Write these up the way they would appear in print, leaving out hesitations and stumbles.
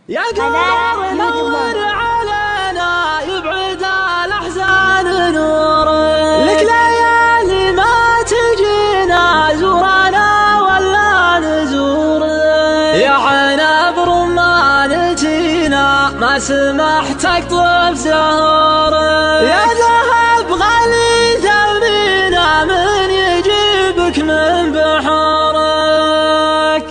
يا قمر نور علينا يبعد الأحزان نور لك ليالي ما تجينا زورنا ولا نزور يا عنب رمانتينا ما سمحتك طف زهور يا ذهب غالي ثمينا من يجيبك من بحورك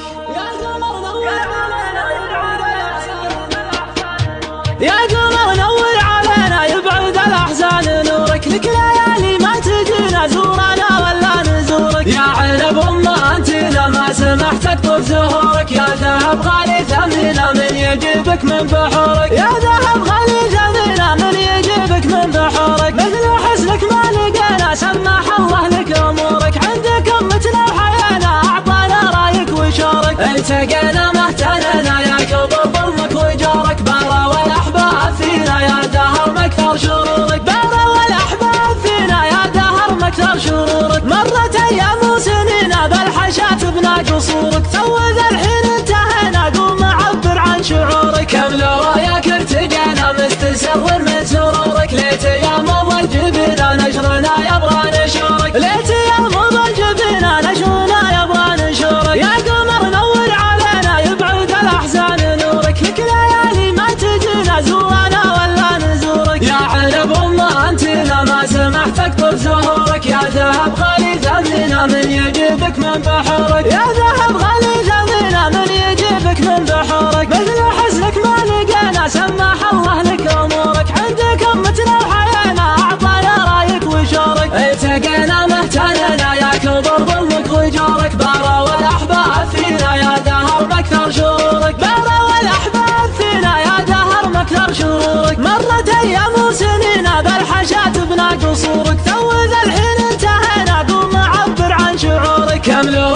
يا قمر نور علينا يبعد الأحزان نورك لك ليالي ما تجينا زورنا ولا نزورك يا عنب رمانتينا ما سمحتك طف زهورك يا ذهب غالي ثمينا من يجيبك من بحورك يا ذهب غالي ثمينا من يجيبك من بحورك مثل حسنك ما لقينا سمح الله لك أمورك عندك أمتنا وحيانا أعطانا رايك وشورك التقينا مهتننا يا كبر ظلمك وجارك بارا والأحباب فينا يا دهر مكثر شرورك بارا والأحباب فينا يا دهر مكثر شرورك مرت أيام وسنينا بالحشات بنا قصورك تو ذا الحين انتهينا قوم عبر عن شعورك كم لراياك ارتقينا مستسر من سرورك ليت يا مضى الجبينا نشرنا يبغى نشورك ليت يا مضى الجبينا نشرنا يبغى نشورك يا قمر نور علينا يبعد الأحزان نورك لك ليالي ما تجينا زورنا ولا نزورك يا عنب رمانتينا ما سمحتك طف زهورك يا ذهب غالي ثمينا من يجيبك من بحورك يا ذهب غالي ثمينا من يجيبك من بحورك مثل حسنك ما لقينا سمح الله لك أمورك عندك أمتنا وحيانا أعطانا رايك وشورك التقينا مهتننا يا كبر ظلمك وجارك بارا والأحباب فينا يا دهر مكثر شرورك بارا والأحباب فينا يا دهر مكثر شرورك مرت أيام وسنينا بالحشات بنا قصورك تو ذا الحين انتهينا قوم عبر عن شعورك كم